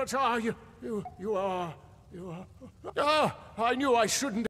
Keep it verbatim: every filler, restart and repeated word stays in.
but ah, you, you, you are, you are. Ah, I knew I shouldn't.